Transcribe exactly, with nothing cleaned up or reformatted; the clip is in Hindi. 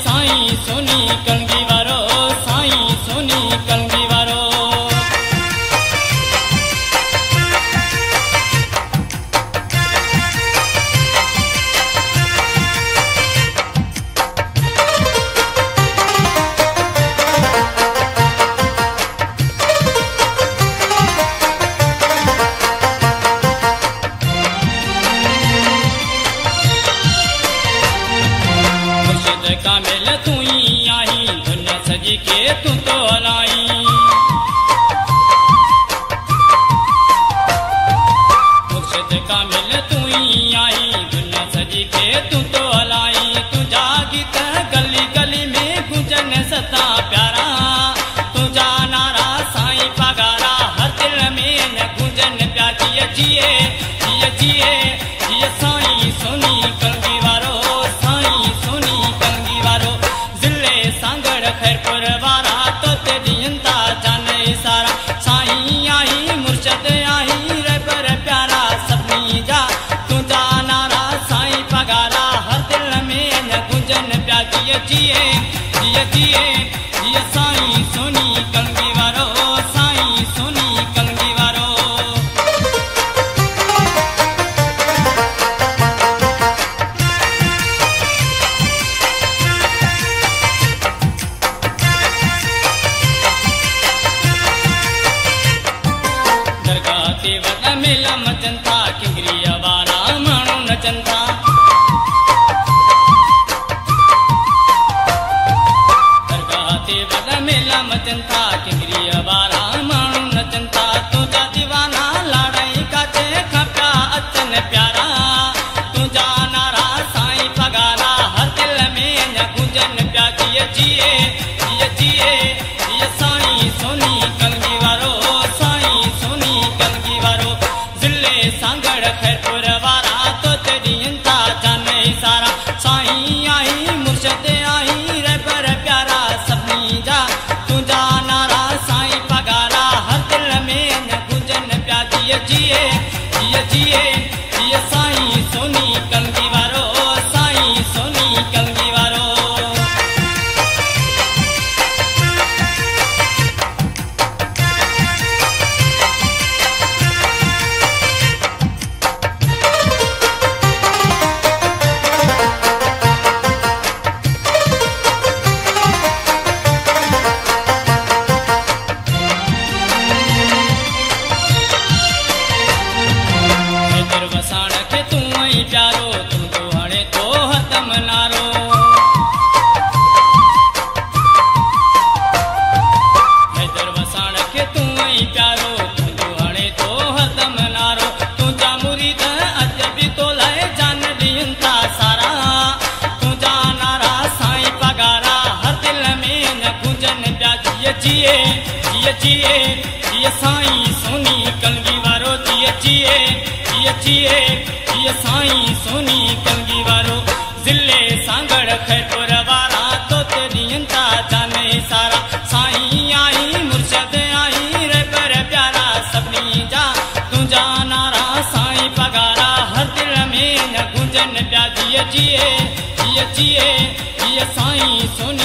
साईं सोनी कलगी वारो, साईं सोनी कलगी वारो। कामिल तू ही आई दुनिया सजी के तू तो हलाई, मुर्शिद कामिल तू ही आई दुनिया सजी के तू तो हलाई। तुझा गीत गली गली में गुंजन सता प्यारा, तुझा नारा साईं पगारा हर दिल में न गुंजन प्या। जिए जिए जिए जिए जिए साईं सोनी कलगी वारो, साईं सोनी कलगी वारो। जिले सांगड़ खैरपुर वारा तो तेरी अंता जाने सारा, साईं आई मुर्शद आई रे पर प्यारा सपनी जा। तुझा नारा साईं पगारा हर दिल में न गुंजन प्या। जिए जिए जिए जिए जिए साईं सोनी कलगी वारो, साईं सोनी कलगी वारो। दरगाह वॾा मेला मचनि था, किंगरीअ वारा माण्हू नचनि था। दरगाह ते वॾा मेला मचनि था, किंगरीअ वारा माण्हू नचनि था। तुंहिंजा दीवाना लाड़ाई काचे खां पिया अचनि प्यारा, तुंहिंजा नारा साईं पगारा हर दिल में न गुंजन प्या। जिए जिए जिए जिए जिए साईं सोनी कलगी वारो, साईं सोनी कलगी वारो। जिले सांगड़ खैरपुर वारा तो तेरी अंता जाने सारा, साईं आई मुर्शद आई रे पर प्यारा सपनी जा। तुझा नारा साईं पगारा हर दिल में न गुंजन प्या। जिए जिए जिए जिए जिए साईं सोनी कलगी वारो, साईं सोनी कलगी वारो। हैदर वसाण खे तू आई प्यारो, तू तो हाणे तो हतम नारो। हैदर वसाण खे तू आई प्यारो, तू तो हाणे तो हतम नारो। तुंहिंजा मुरीद अज बि तो लाइ जान ॾियनि था सारा, तुंहिंजा नारा साईं पगारा हर दिल में न गुंजन प्या। जिए जिए जिए जिए जिए साईं सोनी कलगी वारो। जिए जिए जिए जिए जिए साईं सोनी कलगी वारो। जिले सांगड़ खैरपुर वारा तो तेरी अंता जाने सारा, साईं आई मुर्शद आई रे पर प्यारा सपनी जा। तुझा नारा साईं पगारा हर दिल में न गुंजन प्या। जिए जिए जिए जिए जिए साईं सोनी